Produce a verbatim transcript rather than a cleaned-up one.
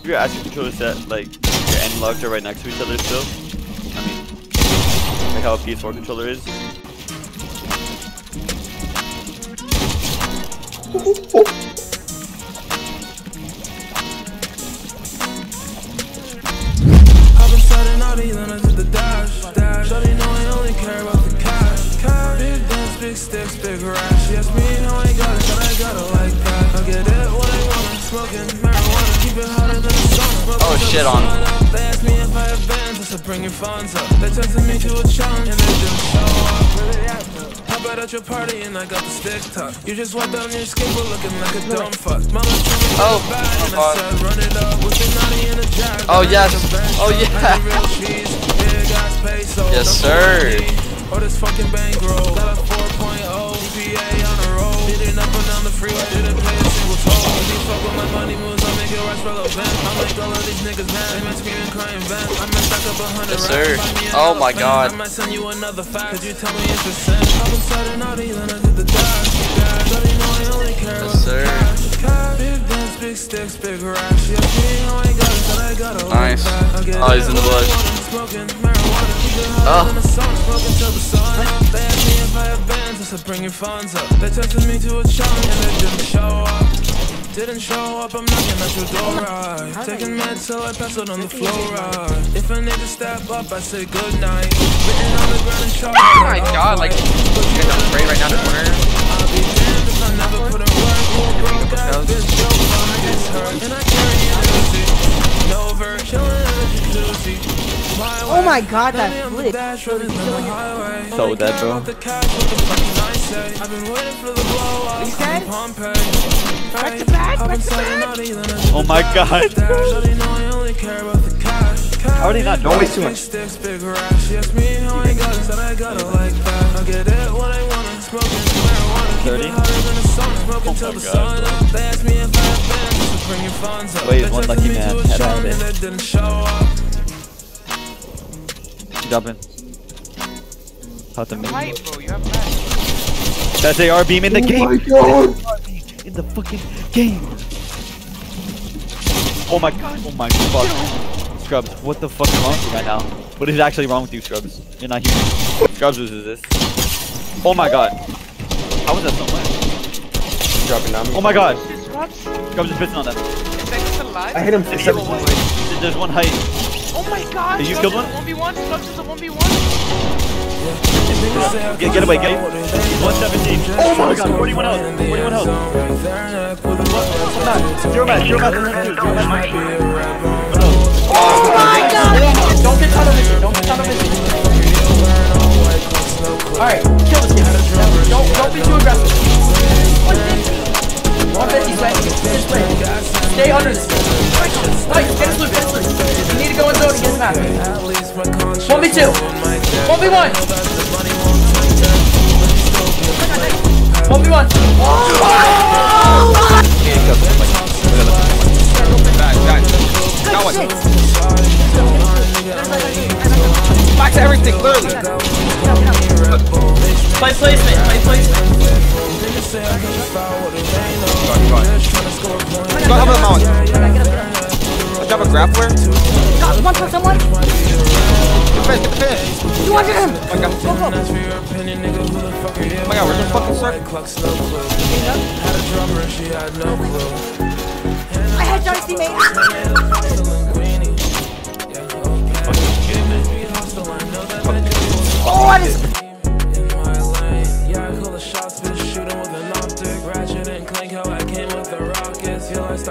Your action controller set, like, your analogs are right next to each other still. I mean, like how a P S four controller is. I've been starting out even I did the dash, dash. Shawty know I only care about the cash, cash. Big dance, big sticks, big rash. Yes, me how I got it, but I got it like that. I get it what I want, smoking marijuana, keep it hotter than the sun. Oh shit on. They asked me if I have bands, I said bring your funds up. They tested me to a challenge and they didn't show up. Where they at though? How about at your party and I got the stick tuck. You just wiped down your skateboard looking like a dumb fuck. Mama told me Oh, bad and I said run it up with the naughty and a jack. Oh yes. Oh yeah. Yes sir. Oh this fucking bankroll. Got a four point oh G P A on the road. Didn't up and down the freeway, didn't pay a single toll. If you fuck with my money moves, I make it rush relevant. I make all of these niggas mad. They might scream and cry and vent. I might stack up a hundred Yes sir. Oh my god. I might send you another fact. Could you tell me if it's sent? I've been starting out even I did the dash. But you know I only care Yes sir. big dance, big sticks, big rash. Yeah, me how I got it, but I got it. Nice. Oh, he's in the bush. Smoking marijuana, keep it hotter than the sun. Smoking till the sun up. They asked me if I have bands, I said bring your funds up. They tested me to a challenge and they didn't show up. Didn't show up, I'm knocking at your door, right? Taking meds till I pass out on the floor, right? If a nigga step up, I say good night. Written on the ground and show. Oh my god, like, you're not afraid right now in the corner. I'll be damned if I never put in work. Broke ass bitch, joke, I gets hurt. And I carry energy. No ver, killing energy, juicy. Oh my god, that flip. So dead, bro. I've been waiting for the blow up. He's dead? Pompeii. Back to back, back to back. Oh my god. How are they not knowing too much? thirty? Oh my god. Wait, one lucky man. Head out of it. Jump in. Hot to me. That's A R beam in the game! Oh my god! In the fucking game! Oh my god, oh my fuck. Scrubz, what the fuck is wrong with you right now? What is actually wrong with you, Scrubz? You're not human. Scrubz loses this. Oh my god. How was that so much? Dropping on me. Oh my god. Scrubz is pissing on them. I hit him six seven times. There's one height. Oh my god. Did you kill one? one v one? Scrubz is a one v one? Get, get away, get one seventeen. Oh my god, forty-one health. forty-one health. Zero match, zero match, zero match. Oh my god! Don't get tunnel vision, don't get tunnel vision. Alright, kill this guy. Don't, don't be too aggressive. one fifty, Sweat. Just play. Stay under this. Nice, get his loot, get his loot. You need to go in zone and get him back. one v two. one v one. one v one. Back, back. Got one. Back to everything, literally. Play placement, play placement. Go on, go on. Go on, help him out. Let's have a grappler. Got one for someone. Get the finish, get the finish. You under him. Oh my god. Go, go. Oh my god, where's the fucking circle? I had Dynasty mate. Oh, that is